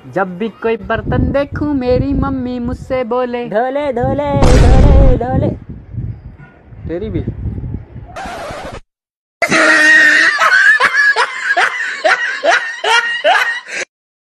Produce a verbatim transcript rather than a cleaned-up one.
जब भी कोई बर्तन देखूं मेरी मम्मी मुझसे बोले ढोले ढोले ढोले ढोले। तेरी भी